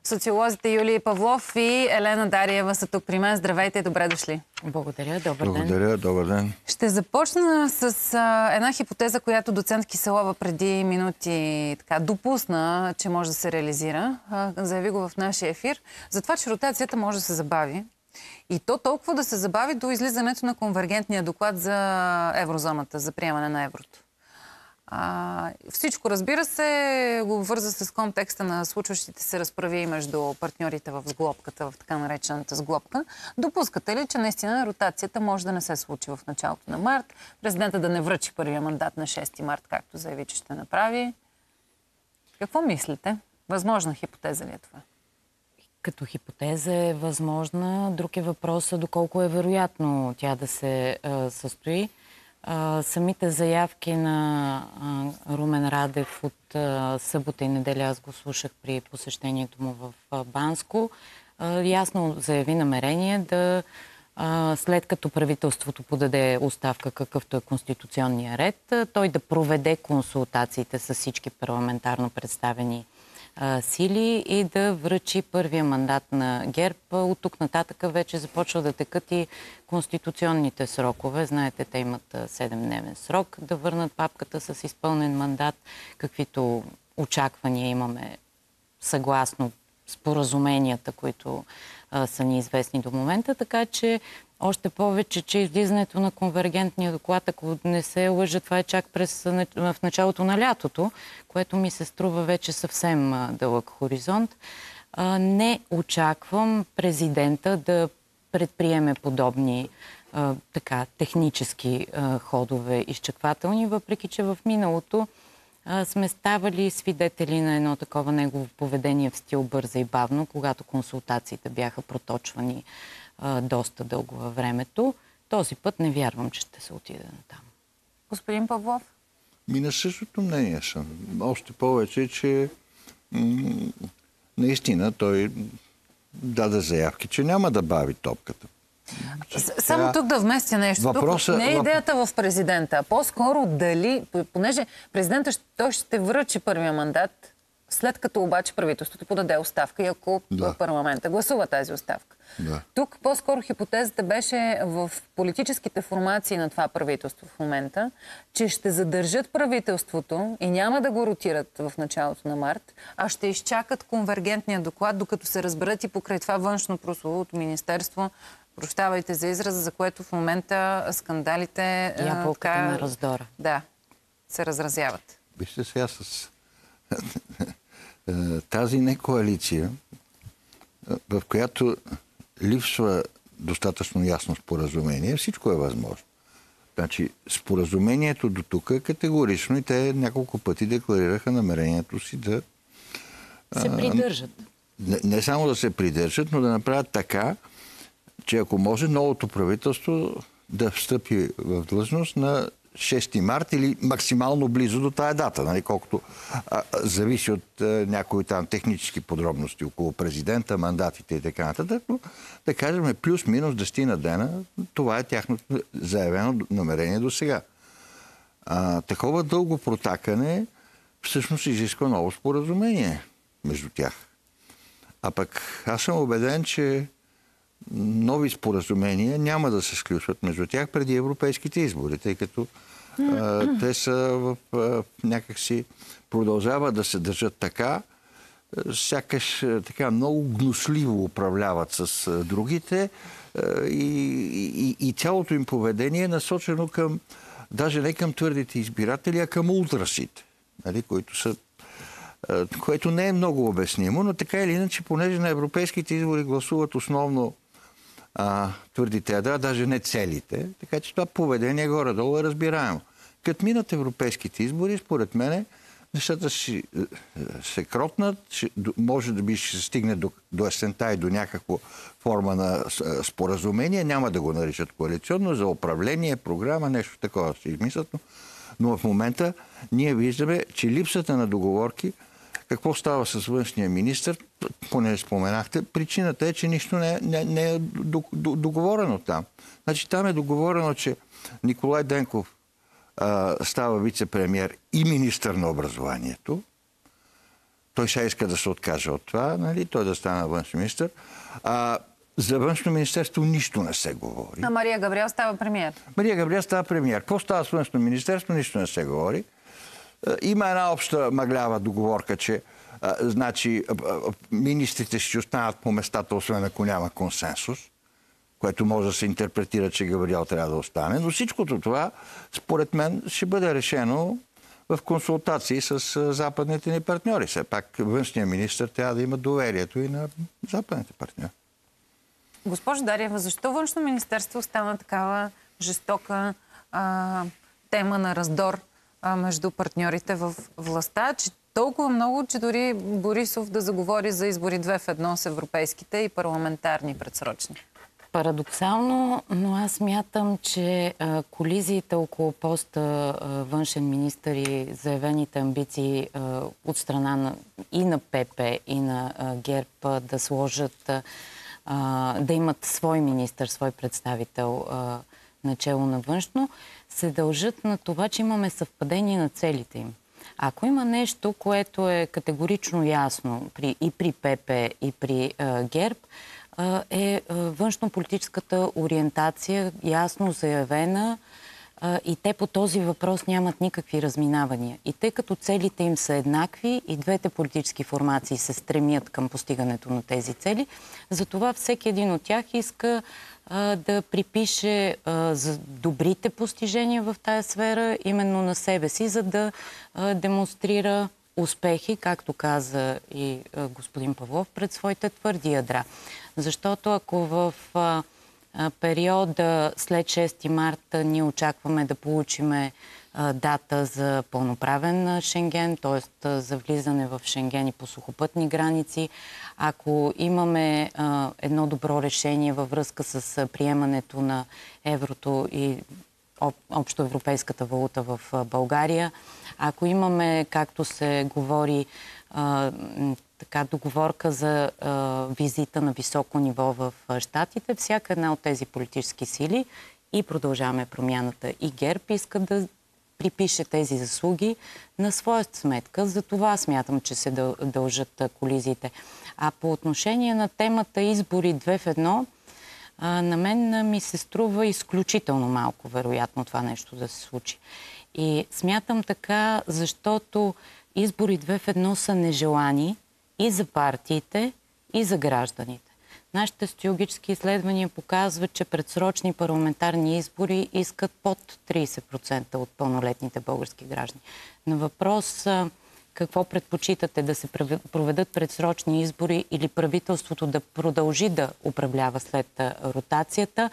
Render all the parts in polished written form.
Социолозите Юлия Павлов и Елена Дариева са тук при мен. Здравейте и добре дошли. Благодаря, добър ден. Благодаря, добър ден. Ще започна с една хипотеза, която доцент Киселова преди минути допусна, че може да се реализира. Заяви го в нашия ефир. За това, че ротацията може да се забави. И то толкова да се забави до излизането на конвергентния доклад за еврозоната, за приемане на еврото. Всичко, разбира се, го върза с контекста на случващите се разправи между партньорите в сглобката, в така наречената сглобка. Допускате ли, че наистина ротацията може да не се случи в началото на март, президента да не връчи първия мандат на 6 март, както заяви, че ще направи? Какво мислите? Възможна хипотеза ли е това? Като хипотеза е възможна. Друг е въпросът доколко е вероятно тя да се състои. Самите заявки на Румен Радев от събота и неделя, аз го слушах при посещението му в Банско, ясно заяви намерение да, след като правителството подаде оставка, какъвто е конституционния ред, той да проведе консултациите с всички парламентарно представени сили и да връчи първия мандат на ГЕРБ. От тук нататък вече започва да текат и конституционните срокове. Знаете, те имат 7-дневен срок да върнат папката с изпълнен мандат, каквито очаквания имаме съгласно споразуменията, които са ни известни до момента. Така че още повече, че излизането на конвергентния доклад, ако не се лъжа, това е чак в началото на лятото, което ми се струва вече съвсем дълъг хоризонт. Не очаквам президента да предприеме подобни технически ходове изчаквателни, въпреки че в миналото сме ставали свидетели на едно такова негово поведение в стил бързо и бавно, когато консултациите бяха проточвани доста дълго във времето. Този път не вярвам, че ще се отиде на там. Господин Павлов? На същото мнение съм. Още повече, че наистина той даде заявки, че няма да бави топката. Само тук да вместя нещо. Тук не е идеята в президента, а по-скоро дали, понеже президента той ще връчи първия мандат, след като обаче правителството подаде оставка и ако парламента гласува тази оставка. Да. Тук по-скоро хипотезата беше в политическите формации на това правителство в момента, че ще задържат правителството и няма да го ротират в началото на март, а ще изчакат конвергентния доклад, докато се разберат и покрай това външно прословото министерство. Прощавайте за израза, за което в момента скандалите ябълката на раздора. Да, се разразяват. Вижте сега с тази некоалиция, в която липсва достатъчно ясно споразумение, всичко е възможно. Значи, споразумението до тук е категорично и те няколко пъти декларираха намерението си да се придържат. Не само да се придържат, но да направят така, че ако може новото правителство да встъпи в длъжност на 6 март или максимално близо до тая дата, нали, колкото зависи от някои там технически подробности около президента, мандатите и така нататък, но да кажем плюс-минус 10 на дена, това е тяхното заявено намерение до сега. Такова дълго протакане всъщност изисква ново споразумение между тях. А пък аз съм убеден, че нови споразумения няма да се сключват между тях преди европейските избори, тъй като те са някакси продължават да се държат така, сякаш така много гнусливо управляват с другите и цялото им поведение е насочено към, даже не към твърдите избиратели, а към ултрасите, нали, което не е много обяснимо, но така или иначе, понеже на европейските избори гласуват основно твърдите ядра, даже не целите. Така че това поведение горе-долу е разбираемо. Като минат европейските избори, според мен, нещата ще се кротнат, може да би ще се стигне до есента и до някаква форма на споразумение. Няма да го наричат коалиционно, за управление, програма, нещо такова ще измислят. Но в момента ние виждаме, че липсата на договорки. Какво става с външния министър? Поне споменахте. Причината е, че нищо не е договорено там. Значи там е договорено, че Николай Денков става вице-премиер и министър на образованието. Той сега иска да се откаже от това, нали? Той да стане външен министър. За външно министерство нищо не се говори. А Мария Габриел става премиер. Мария Габриел става премиер. Какво става с външно министерство? Нищо не се говори. Има една обща мъглява договорка, че значи, министрите ще останат по местата, освен ако няма консенсус, което може да се интерпретира, че Габриел трябва да остане. Но всичкото това, според мен, ще бъде решено в консултации с западните ни партньори. Все пак външният министър трябва да има доверието и на западните партньори. Госпожо Дариева, защо външно министерство стана такава жестока тема на раздор между партньорите в властта, че толкова много, че дори Борисов да заговори за избори 2 в 1 с европейските и парламентарни предсрочни? Парадоксално, но аз мятам, че колизиите около поста външен министър и заявените амбиции от страна и на ПП, и на ГЕРБ да сложат, да имат свой министър, свой представител начело на външно, се дължат на това, че имаме съвпадение на целите им. Ако има нещо, което е категорично ясно и при ПП, и при ГЕРБ, е външно-политическата ориентация, ясно заявена, и те по този въпрос нямат никакви разминавания. И тъй като целите им са еднакви и двете политически формации се стремят към постигането на тези цели, затова всеки един от тях иска да припише за добрите постижения в тая сфера именно на себе си, за да демонстрира успехи, както каза и господин Павлов, пред своите твърди ядра. Защото ако в периода след 6 марта ние очакваме да получиме дата за пълноправен Шенген, т.е. за влизане в Шенген и по сухопътни граници, ако имаме едно добро решение във връзка с приемането на еврото и общоевропейската валута в България, ако имаме, както се говори, така договорка за визита на високо ниво в Щатите, всяка една от тези политически сили и Продължаваме промяната и ГЕРБ искат да припише тези заслуги на своя сметка. За това смятам, че се дължат колизиите. А по отношение на темата избори 2 в 1, на мен ми се струва изключително малко вероятно това нещо да се случи. И смятам така, защото избори 2 в 1 са нежелани и за партиите, и за гражданите. Нашите социологически изследвания показват, че предсрочни парламентарни избори искат под 30% от пълнолетните български граждани. На въпрос какво предпочитате, да се проведат предсрочни избори или правителството да продължи да управлява след ротацията,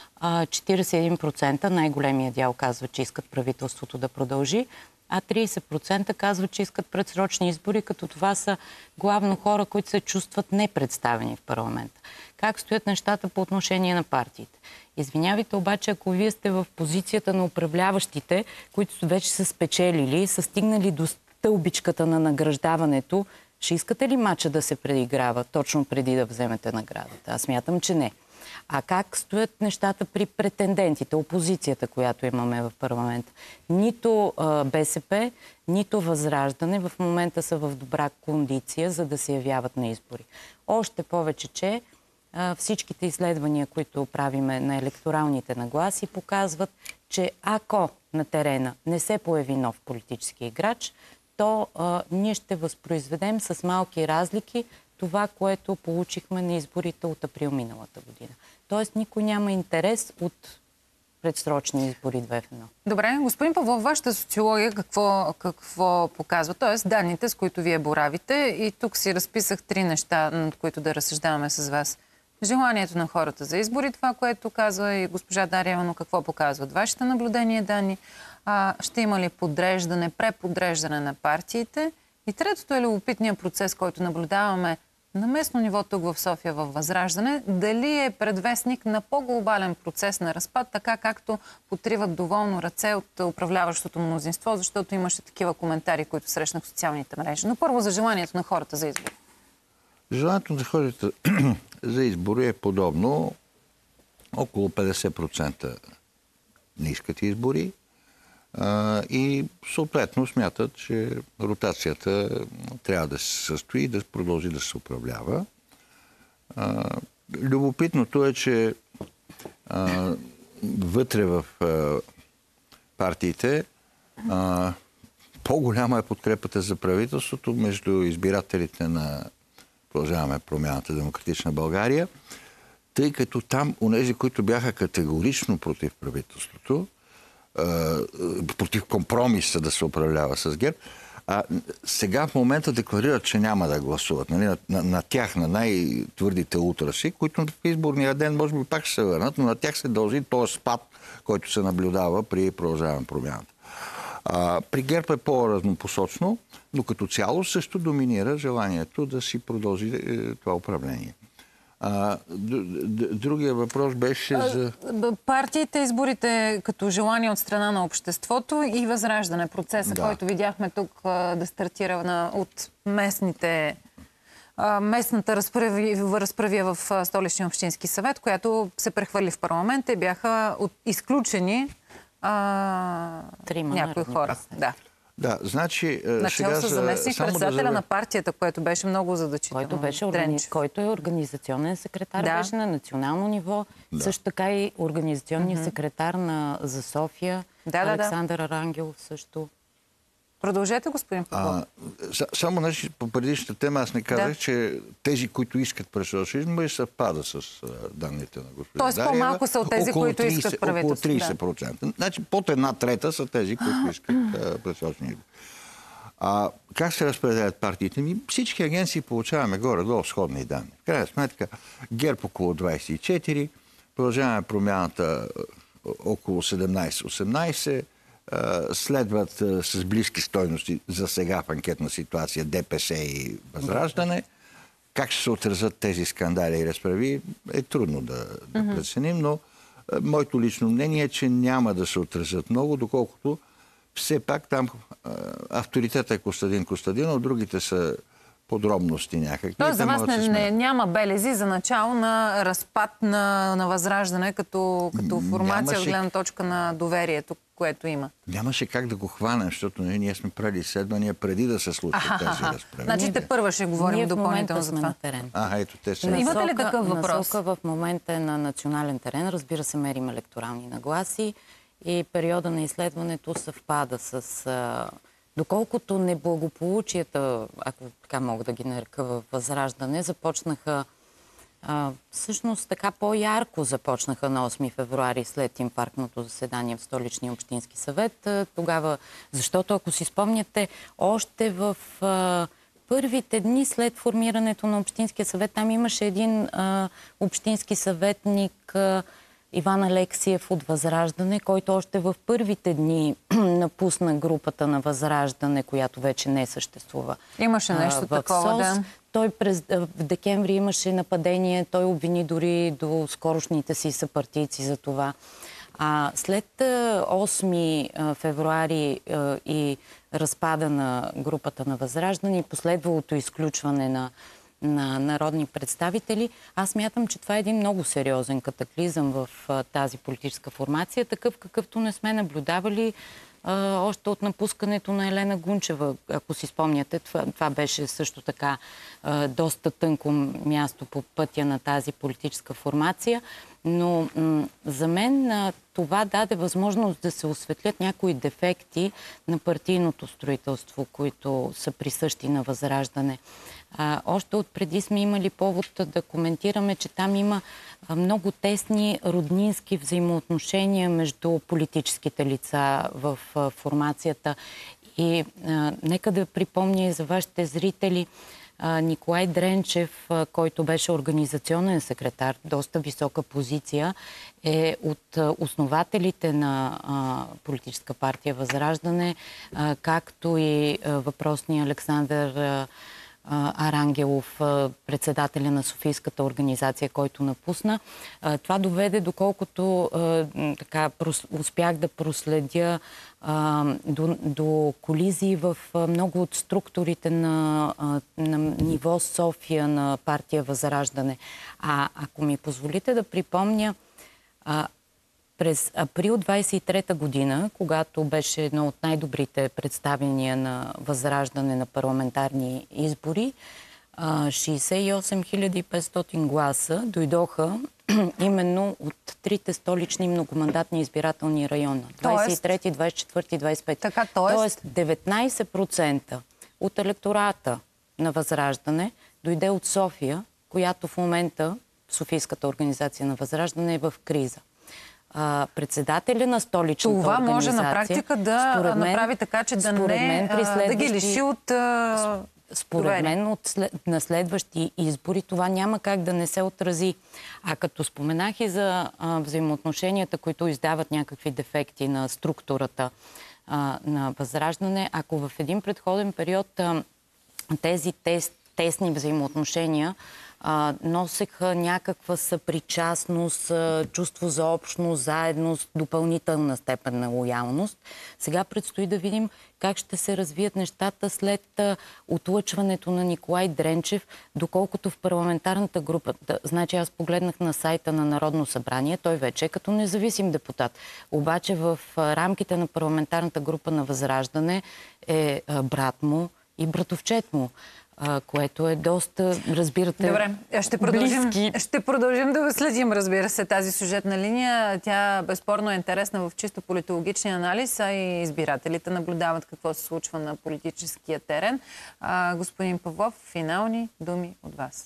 41% най-големия дял казва, че искат правителството да продължи, а 30% казват, че искат предсрочни избори, като това са главно хора, които се чувстват непредставени в парламента. Как стоят нещата по отношение на партиите? Извинявайте, обаче, ако вие сте в позицията на управляващите, които вече са спечелили, са стигнали до стълбичката на награждаването, ще искате ли мача да се преиграва точно преди да вземете наградата? Аз смятам, че не. А как стоят нещата при претендентите, опозицията, която имаме в парламента? Нито БСП, нито Възраждане в момента са в добра кондиция, за да се явяват на избори. Още повече, че всичките изследвания, които правиме на електоралните нагласи, показват, че ако на терена не се появи нов политически играч, то ние ще възпроизведем с малки разлики това, което получихме на изборите от април миналата година. Тоест никой няма интерес от предсрочни избори 2 в 1. Добре, господин Павлов, вашата социология какво показва? Тоест данните, с които вие боравите, и тук си разписах 3 неща, над които да разсъждаваме с вас. Желанието на хората за избори, това, което казва и госпожа Дариева, но какво показват вашите наблюдения данни? Ще има ли подреждане, преподреждане на партиите? И третото е любопитният процес, който наблюдаваме на местно ниво тук в София във Възраждане. Дали е предвестник на по-глобален процес на разпад, така както потриват доволно ръце от управляващото мнозинство, защото имаше такива коментари, които срещнах в социалните мрежи. Но първо за желанието на хората за избори. Желанието на хората за избори е подобно. Около 50% не искат избори. И съответно смятат, че ротацията трябва да се състои и да продължи да се управлява. Любопитното е, че вътре в партиите по-голяма е подкрепата за правителството между избирателите на Продължаваме промяната Демократична България, тъй като там онези, които бяха категорично против правителството, против компромиса да се управлява с ГЕРБ, сега в момента декларират, че няма да гласуват. Нали? На тях, на най-твърдите утраси, които в изборния ден може би пак ще се върнат, но на тях се дължи този спад, който се наблюдава при Продължаваме промяната. При ГЕРБ е по-разнопосочно, но като цяло също доминира желанието да си продължи това управление. Другия въпрос беше за... Партиите, изборите като желание от страна на обществото и възраждане. Процеса, който видяхме тук да стартира от местната разправия в Столичния общински съвет, която се прехвърли в парламента и бяха изключени някои хора. Да, значи... Начало с заместник председателя на партията, което беше много задачително. Който е организационен секретар, беше на национално ниво. Също така и организационния секретар за София, Александър Арангелов също. Продължете, господин Павлов. Само по предишната тема аз не казах, че тези, които искат пресоциализма, съвпада с данните на господин Дариева. Тоест по-малко са от тези, които искат правителство. Около 30%. Значи под 1/3 са тези, които искат пресоциализма. Как се разпределят партиите? Всички агенции получаваме горе-долу сходни данни. В крайна сметка ГЕРБ около 24%, Продължаваме промяната около 17-18%, следват с близки стойности за сега в анкетна ситуация ДПС и Възраждане. Как ще се отразят тези скандали и разправи е трудно да преценим, но моето лично мнение е, че няма да се отразят много, доколкото все пак там авторитетът е Костадин Костадинов, другите са подробности някакви. Тоест за вас няма белези за начало на разпад на Възраждане като формация от гледна точка на доверието, което има? Нямаше как да го хванем, защото ние сме правили изследвания преди да се случат тези разправи. Значи първа ще говорим допълнително за това. Ето те са. Имате ли такъв въпрос? Насока в момента е на национален терен. Разбира се, мерим електорални нагласи и периода на изследването съвпада с... Доколкото неблагополучията, ако така мога да ги нарека във Възраждане, започнаха всъщност така по-ярко започнаха на 8 февруари след инфарктното заседание в Столичния общински съвет. Тогава, защото ако си спомняте, още в първите дни след формирането на Общинския съвет, там имаше един общински съветник, Иван Алексиев от Възраждане, който още в първите дни напусна групата на Възраждане, която вече не съществува. Имаше нещо такова, да. Той в декември имаше нападение, той обвини дори до скорошните си съпартийци за това. След 8 февруари и разпада на групата на Възраждане и последвалото изключване на народни представители, аз мятам, че това е един много сериозен катаклизъм в тази политическа формация, такъв какъвто не сме наблюдавали още от напускането на Елена Гунчева. Ако си спомняте, това беше също така доста тънко място по пътя на тази политическа формация, но за мен това даде възможност да се осветлят някои дефекти на партийното строителство, които са присъщи на Възраждане. Още отпреди сме имали повод да коментираме, че там има много тесни роднински взаимоотношения между политическите лица в формацията. И нека да припомня и за вашите зрители, Николай Дренчев, който беше организационен секретар, доста висока позиция, е от основателите на политическа партия Възраждане, както и въпросния Александър Арангелов, председателя на Софийската организация, който напусна. Това доведе, доколкото така успях да проследя до колизии в много от структурите на ниво София на партия Възраждане. Ако ми позволите да припомня, През април 23-та година, когато беше едно от най-добрите представяния на Възраждане на парламентарни избори, 68 500 гласа дойдоха именно от трите столични многомандатни избирателни района. 23, 24, 25. Така, Тоест 19% от електората на Възраждане дойде от София, която в момента, Софийската организация на Възраждане, е в криза. Председателя на столичната това организация... Това може на практика да направи така, че да ги лиши от... Според мен на следващи избори това няма как да не се отрази. А като споменах и за взаимоотношенията, които издават някакви дефекти на структурата на Възраждане, ако в един предходен период тези тесни взаимоотношения носеха някаква съпричастност, чувство за общност, заедност, допълнителна степен на лоялност. Сега предстои да видим как ще се развият нещата след отлъчването на Николай Дренчев, доколкото в парламентарната група... Значи аз погледнах на сайта на Народно събрание, той вече е като независим депутат. Обаче в рамките на парламентарната група на Възраждане е брат му и братовчет му. Което е доста, разбирате, добре, ще продължим да следим, разбира се, тази сюжетна линия. Тя безспорно е интересна в чисто политологичния анализ, а и избирателите наблюдават какво се случва на политическия терен. Господин Павлов, финални думи от вас.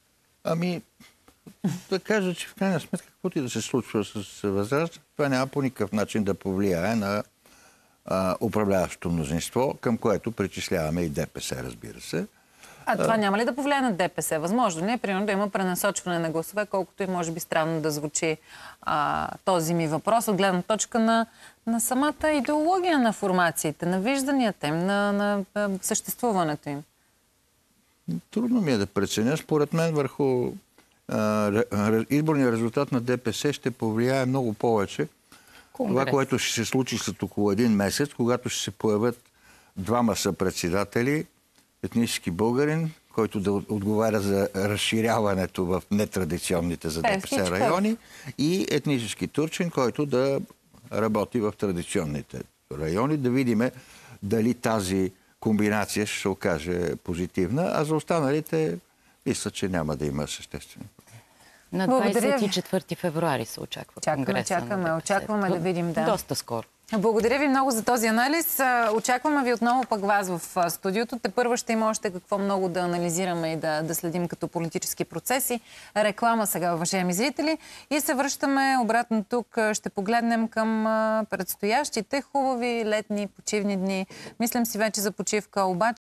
Да кажа, че в крайна сметка, каквото и да се случва с Възраждане, това няма по никакъв начин да повлияе на управляващото мнозинство, към което причисляваме и ДПС, разбира се. Това няма ли да повлияе на ДПС? Възможно ли е, примерно, да има пренасочване на гласове, колкото и може би странно да звучи този ми въпрос от гледна точка на самата идеология на формациите, на вижданията им, на съществуването им? Трудно ми е да преценя. Според мен върху изборния резултат на ДПС ще повлияе много повече това, което ще се случи след около един месец, когато ще се появят двама съпредседатели, етнически българин, който да отговаря за разширяването в нетрадиционните за ДПС райони, и етнически турчин, който да работи в традиционните райони. Да видим дали тази комбинация ще се окаже позитивна, а за останалите мисля, че няма да има съществено. На 24 февруари се очаква конгреса. Очакваме да видим, да. Доста скоро. Благодаря ви много за този анализ. Очакваме ви отново пък вас в студиото. Тепърва ще има още какво много да анализираме и да следим като политически процеси. Реклама сега, уважаеми зрители. И се връщаме обратно тук. Ще погледнем към предстоящите хубави летни почивни дни. Мислям си вече за почивка, обаче